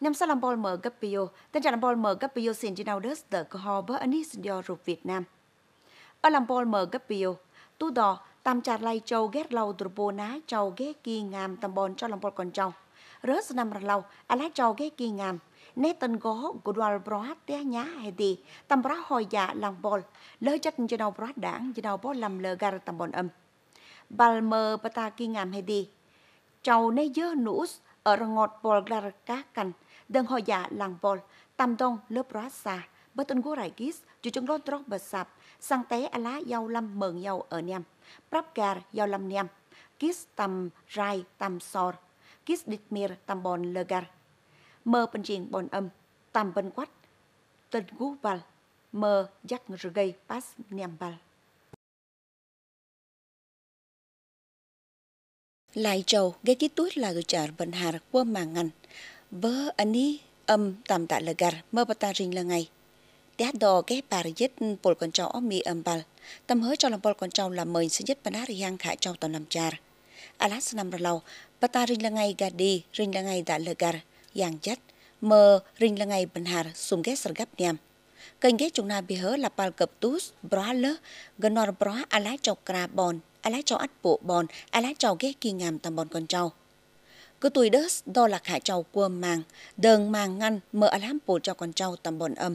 Năm sau làm bol mở gấp bio, tên trạng làm bol mở gấp bio xin chỉ nào đất tờ cơ ho bơ anh xin do rụt Việt Nam. Ở làm bol mở gấp bio, tu đò tam chặt lay châu ghét lâu từ bồ ná châu ghét kỳ ngàm tầm bol cho làm bol còn châu. Rớt năm ra lâu, à lá châu ghét kỳ ngàm. Nét tên gó của đoàn bó té nhá hay đi, tầm bó hồi dạ làm bol. Lỡ chất cho nào bó đảng, cho nào bó làm lờ gar tầm bol âm. Bal mơ bata kỳ ngàm hay đi. Châu nấy dơ nούς ở ngọt bol gar cá canh. Đừng hồi dạ làng bol, tam đông lớp rá xa. Bởi tên gô rải gis, chú chúng đó drop bật sạp. Sang té á lá dâu lâm mờn dâu ở niam. Prap gar dâu lâm niam. Kis tam rai tam sor. Kis dit mir tam bon lơ-gar. Mơ bên riêng bon âm. Tam bên quách. Tên gú val. Mơ dắt rư gây pas niam val. Lại trầu ghé ký túi là gửi trả vận hà qua màng ngăn. Vơ anh ý âm tam tạ lơ-gar. Mơ bà ta rinh là ngày. Đá đò ghé bà giết bồn con cháu mi âm bal. Tâm hứa cho làm bồn con cháu là mời sẽ giết bà nát riêng khả cháu toàn làm char. Alas năm ra lâu, bà ta rinh là ngày gà đi, rinh là ngày đã lơ gar, giang chất. Mơ rinh là ngày bình hà xung ghé sẵn gấp niam. Kênh ghé chúng ta bị hứa là bal cập tούς, bó lơ, gần nọ bó alá cháu kra bòn, alá cháu ắt bộ bòn, alá cháu ghé kỳ ngàm tầm bồn con cháu. Cứ tuổi đớt đo là khả cháu qua màng, đờn màng ngăn mơ alám bộ cho con cháu tầm bồn âm.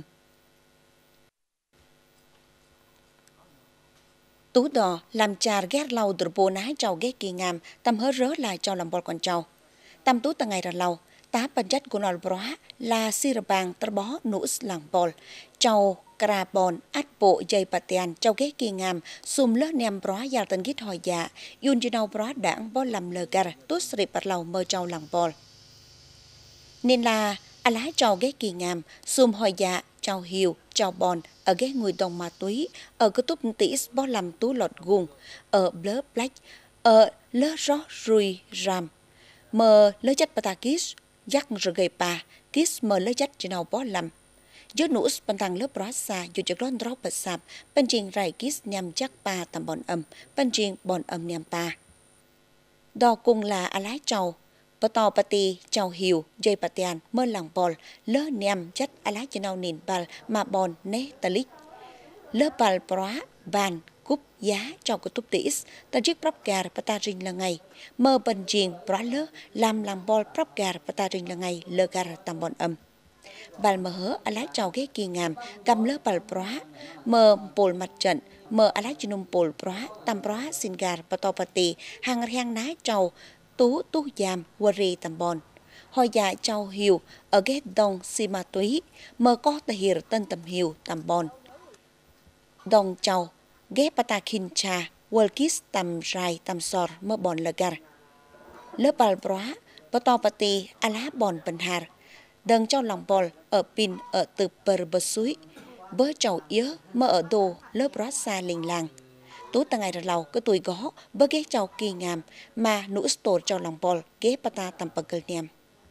Tú đò làm chà ghét lâu từ bồ nái trâu ghét kỳ ngàm, tâm hớ rớ lại cho làm bol con trâu. Tâm tú tầng ngày ra lâu, tá bản chất của nó là xì rà bàng tờ bó nụ làng bol. Trâu cà bòn át bộ dây bà tiàn trâu ghét kỳ ngàm, xùm lớp nèm bó giả tân gít hỏi dạ, yun cho nào bó đảng bó làm lờ gar, tú srip bạc lâu mơ trâu làng bol. Nên là á lá trâu ghét kỳ ngàm, xùm hỏi dạ, trâu hiều, trâu bòn, ở ghé người đồng ma túy, ở cái túp tỷ bó làm tú lọt guồng, ở blur black, ở lơ rõ rùi ram, mờ lơ chất bà ta kis, dắt rồi gầy bà, kis mờ lơ chất chỉ nào bó làm. Dốt nụ bằng thằng lớp rõ xa, dù chắc lon drop bật sạp, bên trình rải kis nhằm chắc bà tầm bọn âm, bên trình bọn âm nhằm bà. Đo cùng là á lá trâu, bà tò bà tì, trâu hiều, dây bà tiàn, mơ làng bol, lơ nèm chất á lá cho nào nền bal mà bòn nế tà lích. Lơ bal bó, bàn, cúp, giá, trâu của túp tỉ ta chiếc prop gar bà ta rinh là ngày. Mơ bần chiền, bó lơ, làm làng bol prop gar bà ta rinh là ngày, lơ gar tầm bọn âm. Bal mơ hớ á lá trâu ghé kỳ ngàm, găm lơ bal bó, mơ bồn mặt trận, mơ á lá cho nông bồn bó, tam bó xin gar bà tò bà tì, hàng ná trâu, tú giam wari tầm bòn. Hồi dạ châu hiều ở ghét đông si ma túy, mơ có tà hiền tân tầm hiều tầm bòn. Đông châu ghét bà ta khin cha, world kiss tầm rai tầm sor mơ bòn lờ gar. Lớp bal bróa, bà to bà tì á lá bòn bần hàr. Đừng châu lòng bol ở pin ở từ bờ suối, bớ châu yếu mơ ở đồ lớp bróa xa linh làng. Tú ta ngày ra lâu cái tuổi gó bơ ghé châu kỳ ngàm mà nụ store châu lòng bol ghé bà ta tầm bờ cơ niam.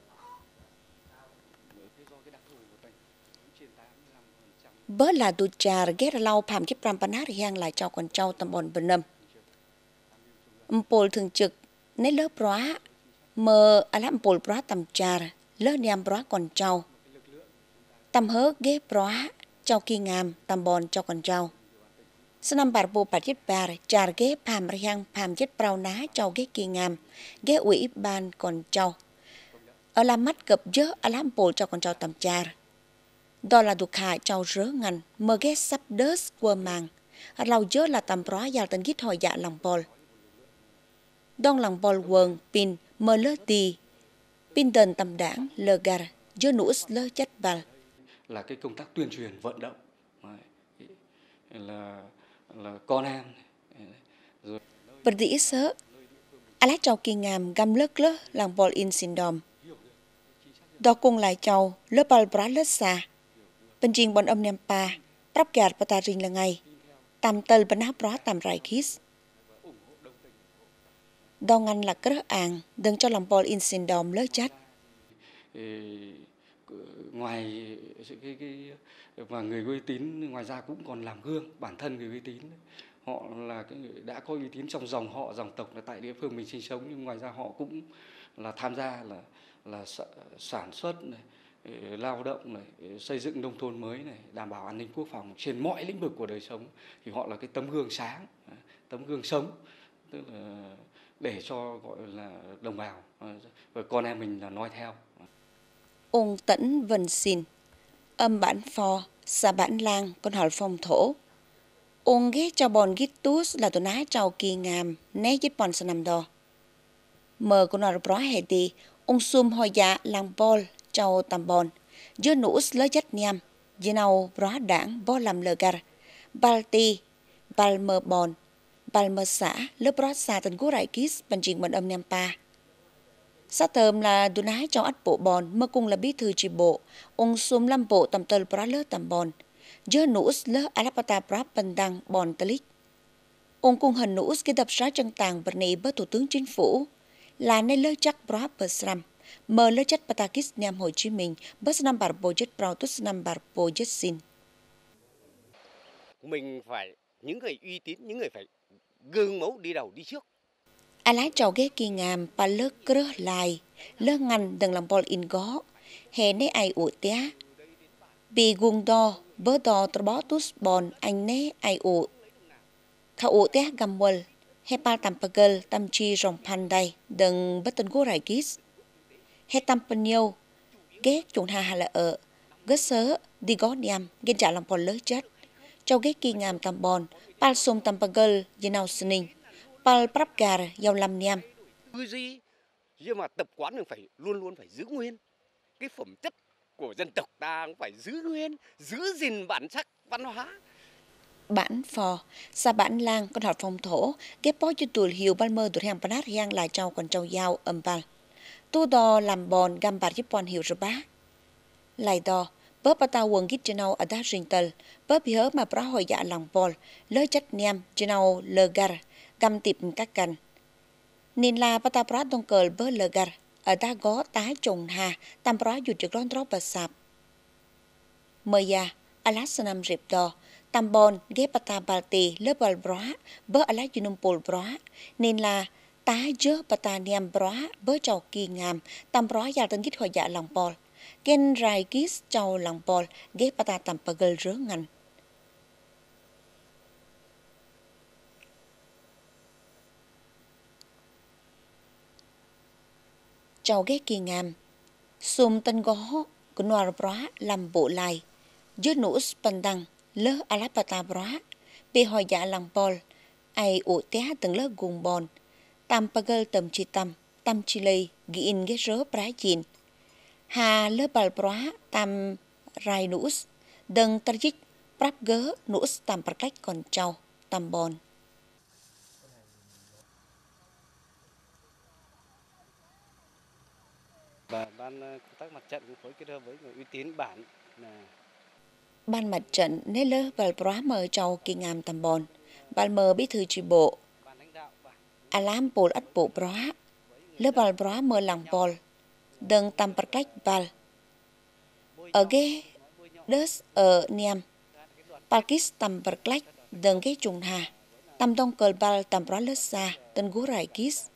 Bớ là tụ trà ghé ra lâu phàm kiếp ram panát hiang lại châu còn châu tầm bồn bên nâm. Mpol thường trực nấy lớp bróa mơ á lá mpol bróa tầm trà lớp niam bróa còn châu. Tầm hớ ghé bróa châu kỳ ngàm tầm bồn châu còn châu. Năm bà bồ bà chết bà trà ghé phàm riang phàm chết brau ná châu ghé kỳ ngàm ghé ủy ban còn châu. Ở la mắt cập dớ á lá mpol châu còn châu tầm trà. Đó là đục hạ châu rớ ngăn mơ ghé sắp đớt qua màng. Lâu dớ là tầm bróa giao tân gít hồi dạ lòng bol. Đông lòng bol quần pin mơ lơ tì. Pin đền tầm đảng lơ gar dớ nụ lơ chất bal. Là cái công tác tuyên truyền vận động. Là con em. Bật dĩ sớ. Á lá châu kỳ ngàm găm lơ lòng bol in syndrome. Đó cùng lại châu lơ bal bróa lơ xa. Bên riêng bọn âm nèm pa, prap gar bà ta rinh là ngày. Tầm tờ bà ná bróa tầm rai kis. Đó ngăn là cơ àng, đừng cho lòng bol in syndrome lỡ chất. Ngoài và người uy tín ngoài ra cũng còn làm gương bản thân người uy tín. Họ là đã có uy tín trong dòng họ, dòng tộc là tại địa phương mình sinh sống, nhưng ngoài ra họ cũng là tham gia là sản xuất này, lao động này, xây dựng nông thôn mới này, đảm bảo an ninh quốc phòng trên mọi lĩnh vực của đời sống, thì họ là cái tấm gương sáng, tấm gương sống, tức là để cho gọi là đồng bào và con em mình là noi theo. Ông Tấn Vân Xin, âm bản phò, xã bản lang, con hỏi phong thổ. Ông ghé cho bọn gít tút là tụi ná trao kỳ ngàm, né dít bọn sân nằm đo. Mờ con hỏi bó hệ đi, ông xùm hồi dạ làng bol, trao tầm bọn. Dưa nụ lỡ chất nhằm, dì nào bó đảng bó làm lờ gar. Bal ti, bal mờ bọn, bal mờ xã, lỡ bó xa tần cú rải kít, bằng trình bọn âm nhằm pa. Sát thơm là tụi ná trong ắt bộ bọn, mơ cùng là bí thư tri bộ. Ông xùm lâm bộ tầm tờ bó lỡ tầm bọn. Dưa nụ lỡ alapata bó bần đăng bọn tờ lích. Ông cùng hình nụ cái đập xóa chân tàng bật này bởi Thủ tướng Chính phủ là nơi lỡ chắc bó bờ sram. Mờ lỡ chất Patakis Nam Hồ Chí Minh bớt năm bảo bộ chất bảo tốt năm bảo bộ chất xin. Mình phải những người uy tín, những người phải gương mẫu đi đầu đi trước. A lái trò ghé kỳ ngàm pa lỡ cơ lại, lỡ ngăn đừng làm bol in gó, hè nế ai ụ tía. Bị gung đo, bớ đo trò bó tút bòn anh nế ai ụ. Khả ụ tía gầm bol, hè pa tầm pa gel tâm chi rong pan đầy, đừng bớt tân gô rải kít. Hè tâm pa nhiêu, ghé chúng hà là ở, gớt sớ, đi gó niam, ghé trả làm bol lỡ chất. Châu ghé kỳ ngàm tầm bòn, pal xôm tầm pa gel, dì nào sân ninh. Pal prap gar giàu làm niam. Tư duy, nhưng mà tập quán mình phải luôn luôn phải giữ nguyên. Cái phẩm chất của dân tộc ta cũng phải giữ nguyên, giữ gìn bản sắc văn hóa. Bản phò, xa bản lang con hỏi phong thổ, ghép bó cho tùl hiệu ban mơ tụt hàng panát hiang lại trâu còn trâu dao âm bal. Tu đò làm bòn găm bạc giúp bọn hiệu rồi bá. Lại đò, bớ bà ta quần gít chân ở đá rình tờ, bớ bị hớ mà bó hồi dạ lòng bol, lỡ chất niam chân lờ gar, găm tiệp các cành. Nên là bà ta bó đông cờ bớ lờ gar, ở đá gó tái trùng hà, tam bó dù trực rõn rõn bà sạp. Mơ ya, Alasanam rịp đò, tam bon ghé bata balti lỡ bal bra bơ alai junum pol bra nên là tá dơ bata niam bra bơ trầu kỳ ngàm tam bra ya tân gít hồi dạ lòng pol gen rai kis trầu lòng pol ghé bata tam pagel rớ ngành trầu ghé kỳ ngàm sum tân gó của noir bra làm bộ lại dơ nụ spandang lỡ alapata bra bị hồi dạ lòng bol ai ụ té từng lỡ gùng bòn tam pagel tầm chi tam chi lây ghi in ghé rớ bra chín hà lỡ bal bra tam rai nus đừng tar dích prap gớ nus tam par cách còn trâu tam bòn Và ban công tác mặt trận cũng phối kết hợp với người uy tín bản là ban mặt trận nế lỡ bal bra mờ trâu kỳ ngàm tam bòn bal mờ bí thư tri bộ alam pol at bộ bra lỡ bal bra mờ lòng bol đừng tam par cách bal ở ghé đớt ở niam Palkis tam par cách đừng ghé trùng hà tam đông cờ bal tam bra lỡ xa tân gú rải kis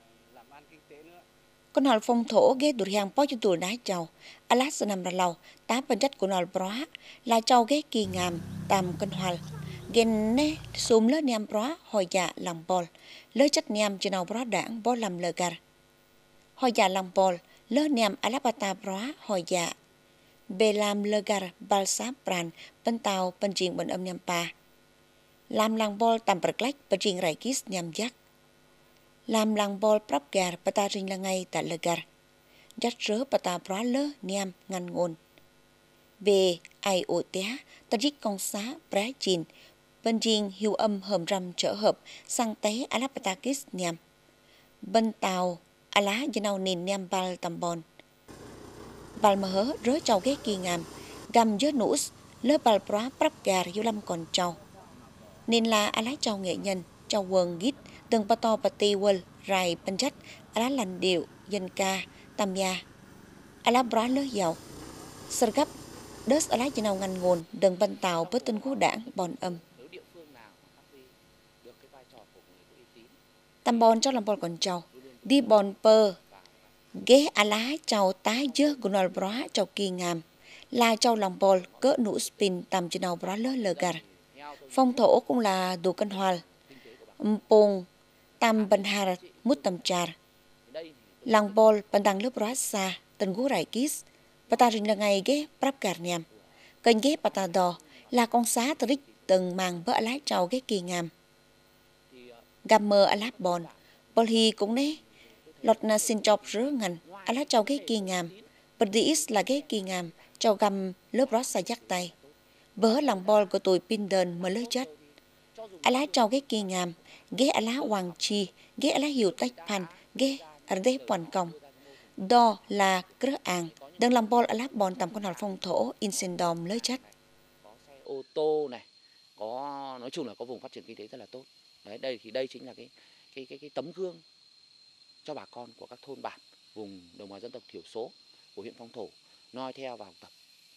con hỏi phong thổ ghé đuổi hàng bó cho tụi nái trâu alas sẽ nằm ra lâu tá phần chất của nó bra là trâu ghé kỳ ngàm tam con hỏi gen nè xùm lỡ niam bra hồi dạ lòng bol lỡ chất niam cho nào bra đảng bó làm lờ gar hồi dạ lòng bol lỡ niam alapata bra hồi dạ bề làm lờ gar bal sáp pran bên tàu bên chuyện bên âm niam pa làm lòng bol tam bật lách bên chuyện rải kis niam giác làm làng bol prap gar pata ring là ngay tại lờ gar dắt rớ pata bra lơ niam ngăn ngôn về ai ổ té ta dích công xá bra chín bên riêng hiu âm hầm răm trở hợp sang té alapatakis niam bên tàu ala dân nền niam bal tam bon bal mà hớ rớ trâu ghé kỳ ngàm găm dớ nus lơ bal bra prap gar hiu lâm còn trâu nên là ala trâu nghệ nhân trâu quần gít từng pato pati wal rai panjat ala làn điệu dân ca tam ya ala bra lơ giàu sergap đớt ala chỉ nào ngăn ngôn đừng ban tàu với tên cú đảng bòn âm tam bon cho làm bòn còn trâu đi bòn pơ ghé á lá chào tái dơ gunol bra chào kỳ ngàm là chào lòng bol cỡ nụ spin tầm trên đầu bra lơ lơ gar. Phong thổ cũng là đồ cân hoal mpong tam ban har mút tam char lang bol pandang lớp bra sa tân gú rải kis pata rin là ngày ghé prap gar niam kênh ghé pata đò là con xá trick từng màng bỡ lá chào ghé kỳ ngàm gam mơ á lá bon bol hi cũng nè lọt na xin chọc rớ ngành á lá chào ghé kỳ ngàm bật is là ghé kỳ ngàm chào gam lớp bra sa dắt tay bỡ lang bol của tụi pin đơn mà lỡ chết á lá chào ghé kỳ ngàm ghé á lá hoàng chi ghé á lá hiệu tách pan ghé ở đây quan công đó là cỡ àng đang làm bol á lá bon tầm con hòn phong thổ in sen đom lỡ chết ô tô này có nói chung là có vùng phát triển kinh tế rất là tốt. Đấy, đây chính là cái tấm gương cho bà con của các thôn bản vùng đồng bào dân tộc thiểu số của huyện Phong Thổ noi theo và học tập.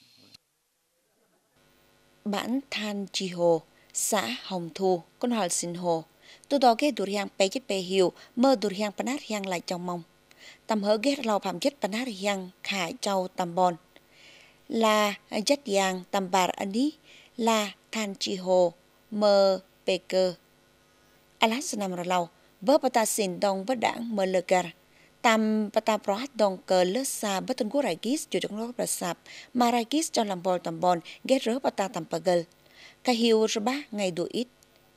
Bản Than Chi Hồ, xã Hồng Thu, con hỏi xin hồ. Tôi đó ghé đuổi hàng pe chết pe hiểu, mơ đuổi hàng panát hàng lại trong mong. Tầm hở ghé lau phạm chết panát hàng khải châu tầm bon. Là chất giang tầm bà anh đi, là Than Chi Hồ, mơ pe cơ. Alas senam ra lau, bơ pata xin dong bơ đảng mơ lơ gar. Tam pata prohat dong cơ lơ xa bơ tân gua raikis cho trong lốp sạp, mà raikis cho làm bol tầm bon, ghé rớ pata tầm pagel. Cả hiu rơ ba ngày đủ ít.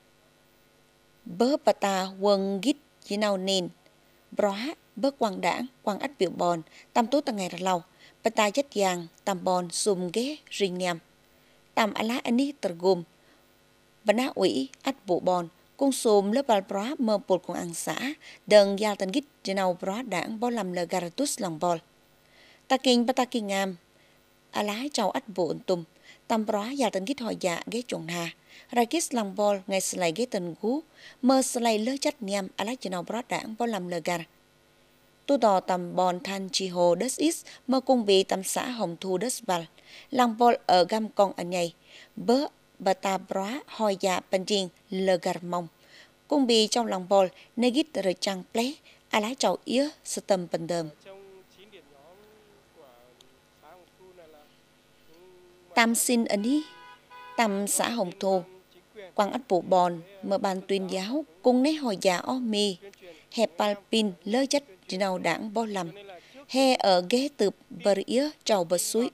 Bơ pata quần gít chỉ nào nền. Broha bơ quang đảng, quang ắt biểu bon, tam tốt tầng ngày ra lau. Pata chất giang, tam bon xùm ghé rinh niam. Tam ala ani tergum. Bana ủy ắt bộ bon. Cung xùm lớp bal bra mơ bột cùng ăn xã, đừng giao tân gít trên nào bra đảng bao làm lờ garatus lòng bol. Ta kinh bata kinh ngam, á lái chào ắt bộ tùm, tam bra giao tân gít hỏi dạ ghé trùng hà, rakis lòng bol ngày slay ghé tân gú, mơ slay lơ chất niam á lái trên nào bra đảng bao làm lờ gar. Tu đò tầm bon Than Chi Hồ đất ít mơ cung bị tầm xã Hồng Thu đất val, lòng bol ở gam con ở nhầy, bơ bata bra hỏi dạ bên riêng lờ gar mong. Cung bị trong lòng bol, nơi gít rồi trăng ple, á lái chào ía, sơ tâm bình đờm. Tam xin ấn ý, tam xã Hồng Thu, quang ất bộ bòn, mở bàn tuyên giáo, cung nấy hỏi giả o mì, hẹp palpin lơ chất trên nào đảng bao lầm, he ở ghé từ bờ ía trầu bờ suối.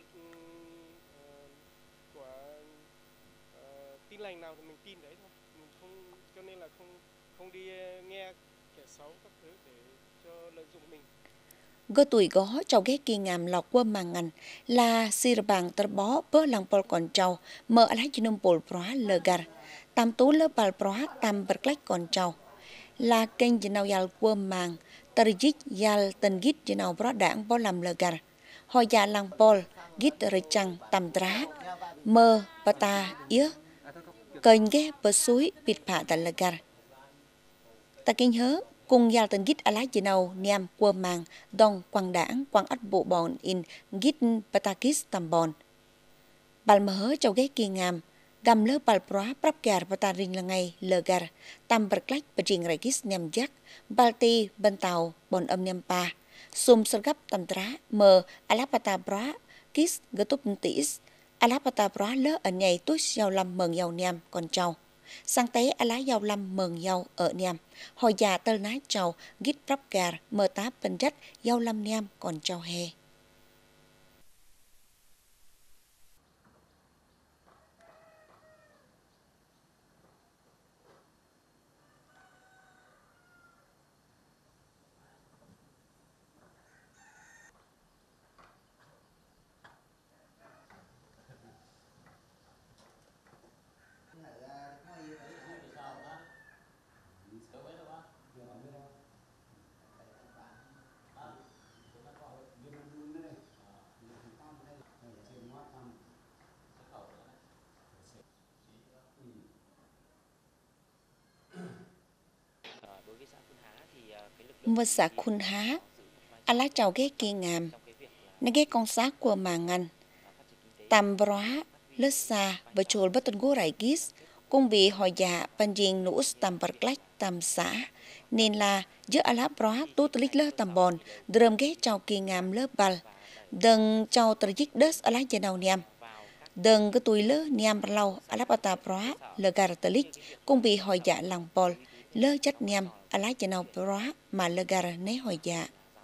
Gơ tuổi gó trâu ghé kỳ ngàm lọc quâm màng ngành là xì bàng tơ bó bơ lăng bol còn trâu mơ á lái chunum bol bra lơ gar tam tú lơ bal bra tam bật lách còn trâu là kênh trên nào yal quâm màng tơ dít yal tân gít trên nào bra đảng bó làm lơ gar hỏi dạ lăng bol gít rồi trăng tam trá mơ bata ía kênh ghé bờ suối bịt phạ tại lơ gar ta kinh hớ cùng giao tên gít á lái trên nào niam quơ màng dong quang đảng quang ắt bộ bòn in gít patakis tam bon bal mơ hớ châu ghé kỳ ngàm gam lơ bal bra prap gar pata ring là ngày lơ gar tam bật lách bật riêng raikis niam giác balti bên tàu bon âm niam pa sum sơ gấp tam trá mơ alapata bra kis gatup tis alapata bra lơ ở nhảy tút giao lâm mừng giàu niam còn trâu sang tế á lá giàu lâm mừng giàu ở niam hồi già tơ nái trầu gít prap gar mơ tá bên trách giàu lâm niam còn trâu he. Một xã khun há, á lá trầu ghé kỳ ngàm, nó ghé con xã của màng ngành, tam bra lướt xa và trồi bất tân gỗ rải gis, cũng bị hỏi dạ ban riêng nụ tam bật lách. tam xã nên là giữa ala bro tu tlik lơ tam bon drem ghé chào kỳ ngam lơ bal đừng chào trích đất ala jenau niam đừng cái tuổi lơ niam lâu ala pata bro lơ gar tlik cũng bị hỏi dạ làng bol lơ chất niam ala jenau bro mà lơ gar né hỏi dạ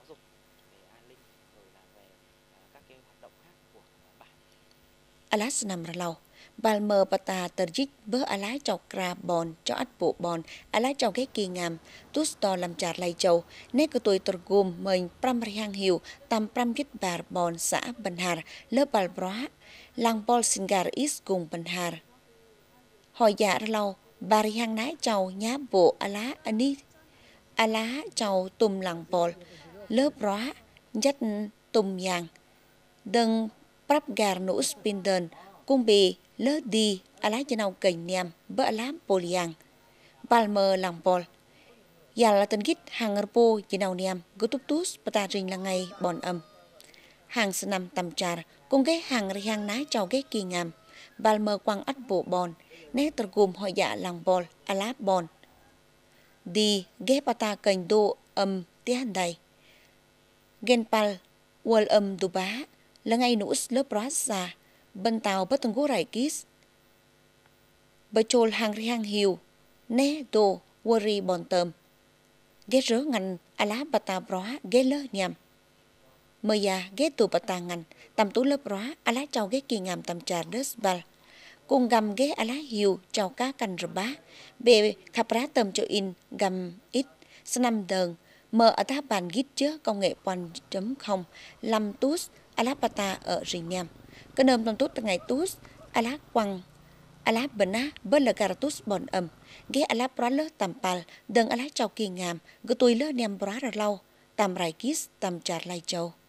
ala nam lâu bal mờ pata terjik bơ ala chọc kra bon cho ắt bộ bon ala chọc cái kỳ ngam tút to làm chạt lay châu nét cái tuổi tergum mình pram riang hiu tam pram git bar bon xã Banhar lớp bal bra lang bol singar is cùng Banhar hỏi dạ lâu bariang nái châu nhá bộ ala ani ala châu tum lang bol lớp bra dắt tum yang đừng prap gar nụ spinden cung bì lơ đi ala jenau cảnh niam bơ ala poliang balmer lang bol ya là tên git hàng rpo jenau niam gutuptus pata ring là ngày bon hàng senam tam char cung cái hàng riang nái chào cái kỳ ngam balmer quang ắt bộ bon nét tergum hỏi dạ lang bol ala bon đi ghé pata cảnh đô tihan đầy genpal wal du bá là ngày nụ lớp rasa bên tàu bất từng gỗ rải kis bờ trôi hàng riang hiu nè đồ worry bon tôm ghé rớ ngành ala bata bra ghé lơ nhầm mờ ya ghé tụ bata ngành tầm tú lớp bra ala chào ghé kỳ ngam tầm trà đất bal cùng gầm ghé ala hiu chào cá canh rờ bá bề khắp rá tầm cho in gầm ít năm đờn mờ ở tháp bàn gít chứa công nghệ 1.0 làm tút ala bata ở rình nhầm cái nôm tông tốt ngày tút ala quăng ala bena bơ là garatus bon ghé ala bra lơ tam pal đừng ala chào kỳ ngam gửi tôi lơ niam bra lâu tam rai kis tam char lai châu